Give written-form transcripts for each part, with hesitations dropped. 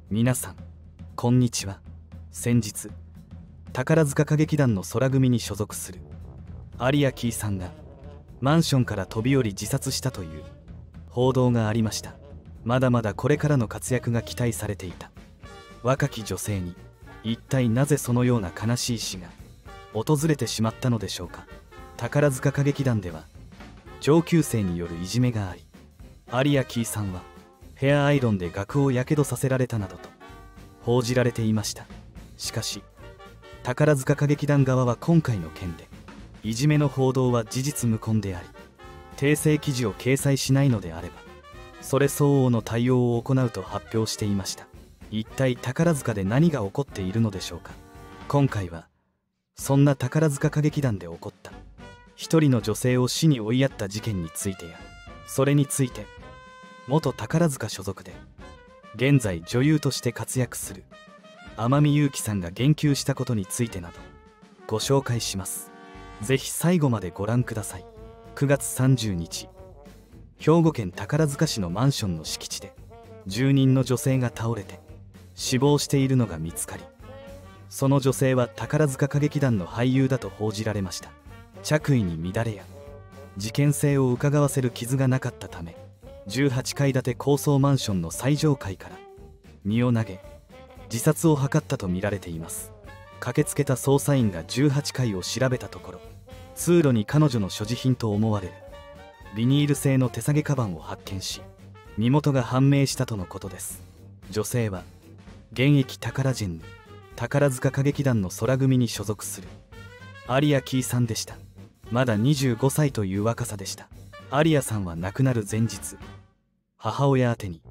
皆さんこんにちは。先日宝塚歌劇団の空組に所属する有谷キーさんがマンションから飛び降り自殺したという報道がありました。まだまだこれからの活躍が期待されていた若き女性に一体なぜそのような悲しい死が訪れてしまったのでしょうか。宝塚歌劇団では上級生によるいじめがあり、有谷キーさんはヘアアイロンで額をやけどさせられたなどと報じられていました。しかし宝塚歌劇団側は今回の件でいじめの報道は事実無根であり、訂正記事を掲載しないのであればそれ相応の対応を行うと発表していました。一体宝塚で何が起こっているのでしょうか。今回はそんな宝塚歌劇団で起こった一人の女性を死に追いやった事件についてや、それについて元宝塚所属で現在女優として活躍する天海祐希さんが言及したことについてなどご紹介します。ぜひ最後までご覧ください。9月30日、兵庫県宝塚市のマンションの敷地で住人の女性が倒れて死亡しているのが見つかり、その女性は宝塚歌劇団の俳優だと報じられました。着衣に乱れや事件性をうかがわせる傷がなかったため、18階建て高層マンションの最上階から身を投げ自殺を図ったとみられています。駆けつけた捜査員が18階を調べたところ、通路に彼女の所持品と思われるビニール製の手提げカバンを発見し、身元が判明したとのことです。女性は現役タカラジェンヌ宝塚歌劇団の空組に所属する有谷キーさんでした。まだ25歳という若さでした。有谷さんは亡くなる前日、母親宛てに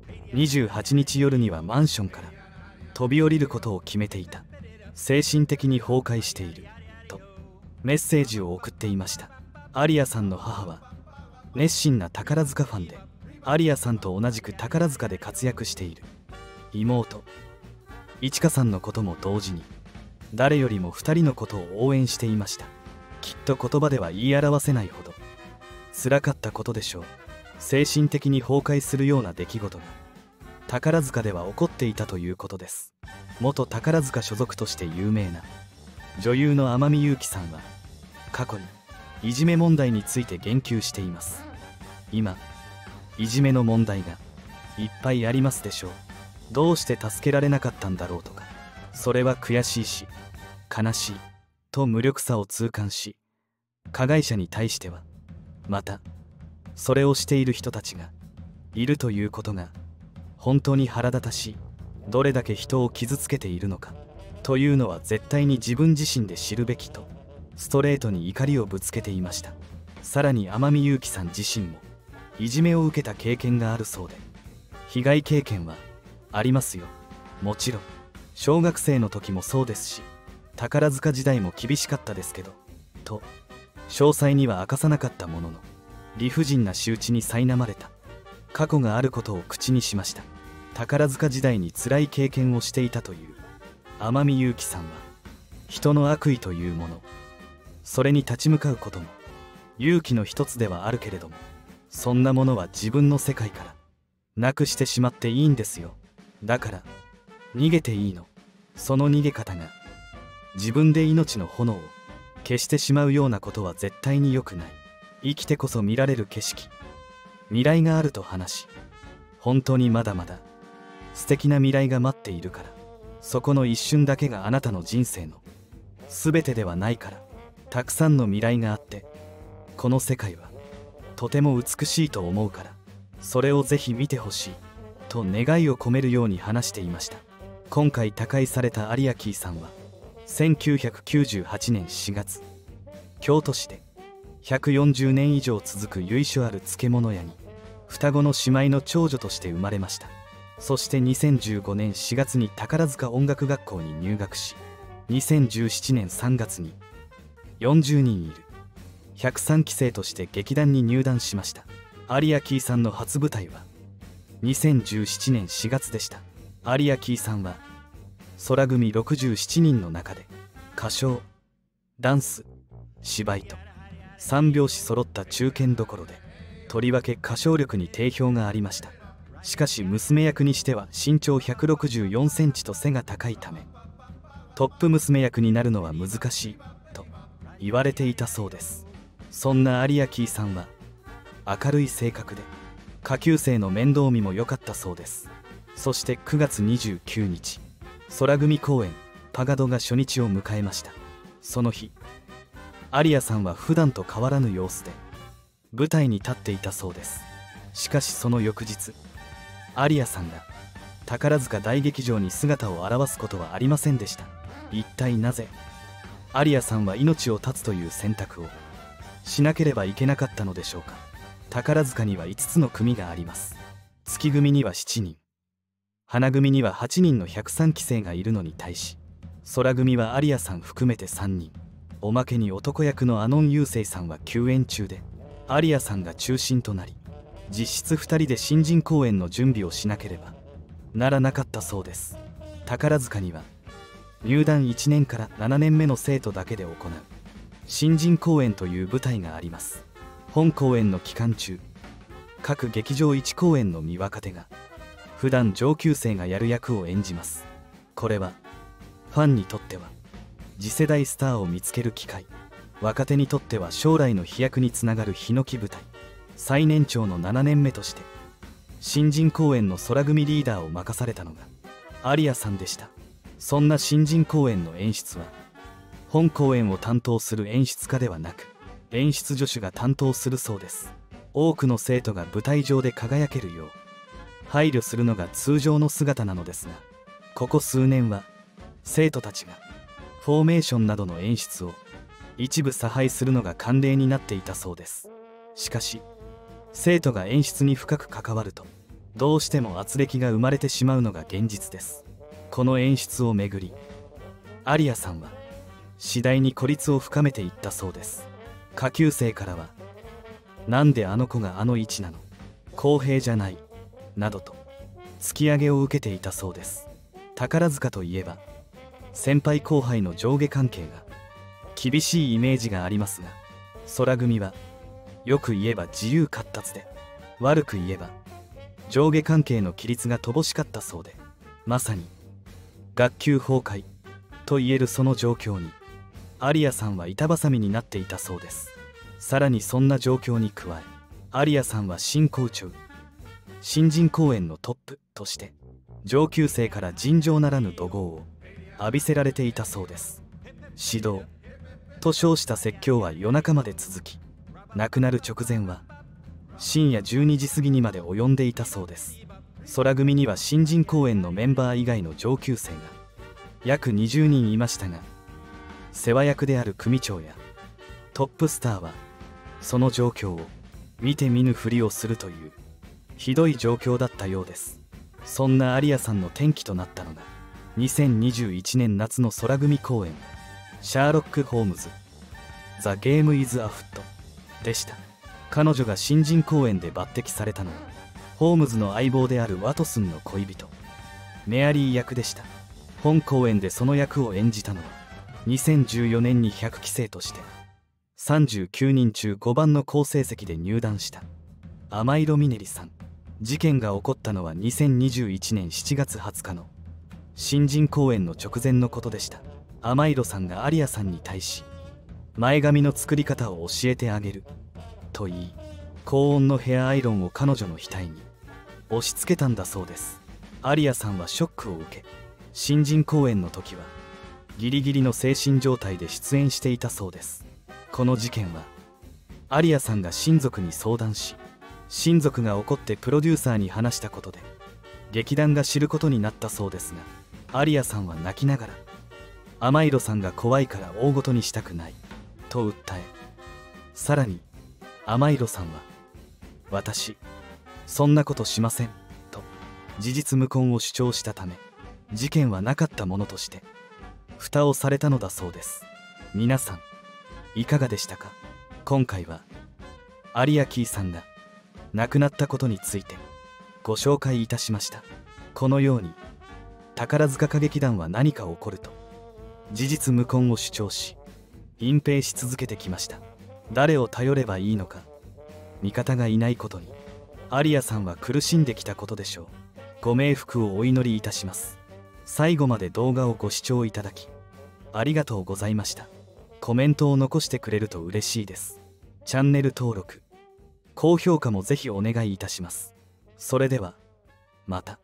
28日夜にはマンションから飛び降りることを決めていた、精神的に崩壊しているとメッセージを送っていました。有谷さんの母は熱心な宝塚ファンで、有谷さんと同じく宝塚で活躍している妹いちかさんのことも同時に誰よりも2人のことを応援していました。きっと言葉では言い表せないほど辛かったことでしょう。精神的に崩壊するような出来事が宝塚では起こっていたということです。元宝塚所属として有名な女優の天海祐希さんは過去にいじめ問題について言及しています。今いじめの問題がいっぱいありますでしょう。どうして助けられなかったんだろうとか、それは悔しいし悲しいと無力さを痛感し、加害者に対してはまたそれをしている人たちがいるということが本当に腹立たしい。どれだけ人を傷つけているのかというのは絶対に自分自身で知るべきとストレートに怒りをぶつけていました。さらに天海祐希さん自身もいじめを受けた経験があるそうで、被害経験はありますよ。もちろん小学生の時もそうですし、宝塚時代も厳しかったですけどと詳細には明かさなかったものの、理不尽な仕打ちに苛まれた過去があることを口にしました。宝塚時代に辛い経験をしていたという天海祐希さんは、人の悪意というもの、それに立ち向かうことも勇気の一つではあるけれども、そんなものは自分の世界からなくしてしまっていいんですよ。だから逃げていいの。その逃げ方が自分で命の炎を消してしまうようなことは絶対に良くない。生きてこそ見られる景色、未来があると話し、本当にまだまだ素敵な未来が待っているから、そこの一瞬だけがあなたの人生の全てではないから、たくさんの未来があって、この世界はとても美しいと思うから、それをぜひ見てほしいと願いを込めるように話していました。今回他界された有谷キーさんは1998年4月、京都市で140年以上続く由緒ある漬物屋に双子の姉妹の長女として生まれました。そして2015年4月に宝塚音楽学校に入学し、2017年3月に40人いる103期生として劇団に入団しました。有谷キーさんの初舞台は2017年4月でした。有谷キーさんは空組67人の中で歌唱、ダンス、芝居と3拍子揃った中堅どころで、とりわけ歌唱力に定評がありました。 しかし娘役にしては身長164センチと背が高いため、トップ娘役になるのは難しいと言われていたそうです。そんな有明さんは明るい性格で、下級生の面倒見も良かったそうです。そして9月29日、空組公演パガドが初日を迎えました。その日、有明さんは普段と変わらぬ様子で舞台に立っていたそうです。しかしその翌日、有明さんが宝塚大劇場に姿を現すことはありませんでした。一体なぜ有明さんは命を絶つという選択をしなければいけなかったのでしょうか。宝塚には5つの組があります。月組には7人、花組には8人の103期生がいるのに対し、空組は有明さん含めて3人、おまけに男役の阿野雄生さんは休演中で、有明さんが中心となり、実質2人で新人公演の準備をしなければならなかったそうです。宝塚には入団1年から7年目の生徒だけで行う新人公演という舞台があります。本公演の期間中、各劇場1公演の見若手が普段上級生がやる役を演じます。これはファンにとっては次世代スターを見つける機会、若手にとっては将来の飛躍につながるヒノキ舞台。最年長の7年目として新人公演の空組リーダーを任されたのが有明さんでした。そんな新人公演の演出は本公演を担当する演出家ではなく、演出助手が担当するそうです。多くの生徒が舞台上で輝けるよう配慮するのが通常の姿なのですが、ここ数年は生徒たちがフォーメーションなどの演出を一部差配するのが慣例になっていたそうです。しかし生徒が演出に深く関わるとどうしても軋轢が生まれてしまうのが現実です。この演出をめぐり有明さんは次第に孤立を深めていったそうです。下級生からはなんであの子があの位置なの、公平じゃないなどと突き上げを受けていたそうです。宝塚といえば先輩後輩の上下関係が厳しいイメージがありますが、空組はよく言えば自由闊達で、悪く言えば上下関係の規律が乏しかったそうで、まさに学級崩壊と言えるその状況に有明さんは板挟みになっていたそうです。さらにそんな状況に加え、有明さんは新校長、新人公演のトップとして上級生から尋常ならぬ怒号を浴びせられていたそうです。指導と称した説教は夜中まで続き、亡くなる直前は深夜12時過ぎにまで及んでいたそうです。空組には新人公演のメンバー以外の上級生が約20人いましたが、世話役である組長やトップスターはその状況を見て見ぬふりをするというひどい状況だったようです。そんな有明さんの転機となったのが2021年夏の空組公演シャーロック・ホームズザ・ゲーム・イズ・アフットでした。彼女が新人公演で抜擢されたのはホームズの相棒であるワトソンの恋人メアリー役でした。本公演でその役を演じたのは2014年に100期生として39人中5番の好成績で入団した天色みねりさん。事件が起こったのは2021年7月20日の新人公演の直前のことでした。天色さんが有明さんに対し前髪の作り方を教えてあげると言い、高温のヘアアイロンを彼女の額に押し付けたんだそうです。有明さんはショックを受け、新人公演の時はギリギリの精神状態で出演していたそうです。この事件は有明さんが親族に相談し、親族が怒ってプロデューサーに話したことで劇団が知ることになったそうですが、有明さんは泣きながら天色さんが怖いから大ごとにしたくないと訴え、さらに天色さんは私そんなことしませんと事実無根を主張したため、事件はなかったものとして蓋をされたのだそうです。皆さんいかがでしたか。今回は有明さんが亡くなったことについてご紹介いたしました。このように宝塚歌劇団は何か起こると事実無根を主張し隠蔽し続けてきました。誰を頼ればいいのか味方がいないことにアリアさんは苦しんできたことでしょう。ご冥福をお祈りいたします。最後まで動画をご視聴いただきありがとうございました。コメントを残してくれると嬉しいです。チャンネル登録高評価もぜひお願いいたします。それではまた。